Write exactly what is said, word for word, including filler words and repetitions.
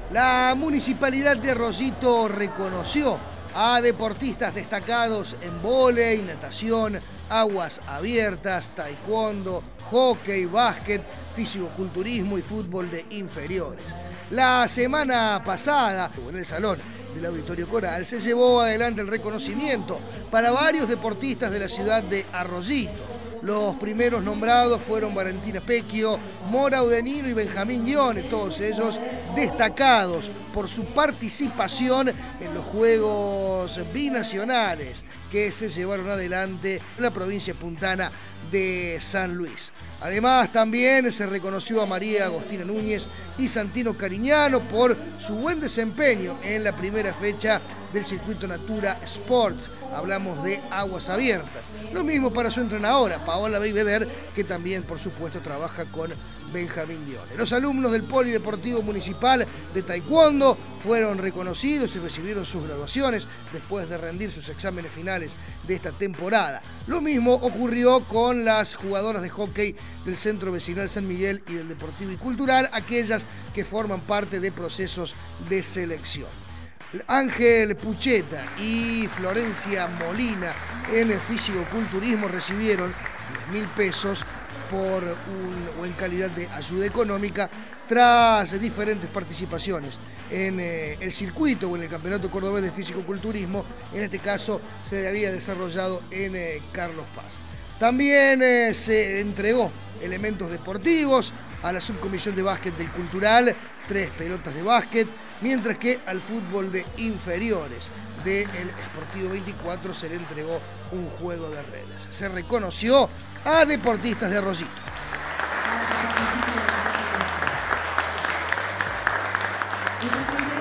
La Municipalidad de Arroyito reconoció a deportistas destacados en vóley, natación, aguas abiertas, taekwondo, hockey, básquet, fisicoculturismo y fútbol de inferiores. La semana pasada, en el salón del Auditorio Coral, se llevó adelante el reconocimiento para varios deportistas de la ciudad de Arroyito. Los primeros nombrados fueron Valentina Pecchio, Mora Udenino y Benjamín Guione, todos ellos destacados por su participación en los Juegos Binacionales que se llevaron adelante en la provincia puntana de San Luis. Además, también se reconoció a María Agostina Núñez y Santino Cariñano por su buen desempeño en la primera fecha del circuito Natura Sports. Hablamos de aguas abiertas. Lo mismo para su entrenadora, Paola Beiveder, que también, por supuesto, trabaja con Benjamín Guione. Los alumnos del Polideportivo Municipal de Taekwondo fueron reconocidos y recibieron sus graduaciones después de rendir sus exámenes finales de esta temporada. Lo mismo ocurrió con las jugadoras de hockey del Centro Vecinal San Miguel y del Deportivo y Cultural, aquellas que forman parte de procesos de selección. Ángel Pucheta y Florencia Molina en el fisicoculturismo recibieron diez mil pesos por un, o en calidad de ayuda económica tras diferentes participaciones en eh, el circuito o en el Campeonato Cordobés de Fisicoculturismo. En este caso se había desarrollado en eh, Carlos Paz. También eh, se entregó elementos deportivos a la subcomisión de básquet del Cultural, tres pelotas de básquet, mientras que al fútbol de inferiores del Sportivo veinticuatro se le entregó un juego de redes. Se reconoció a deportistas de Arroyito. Y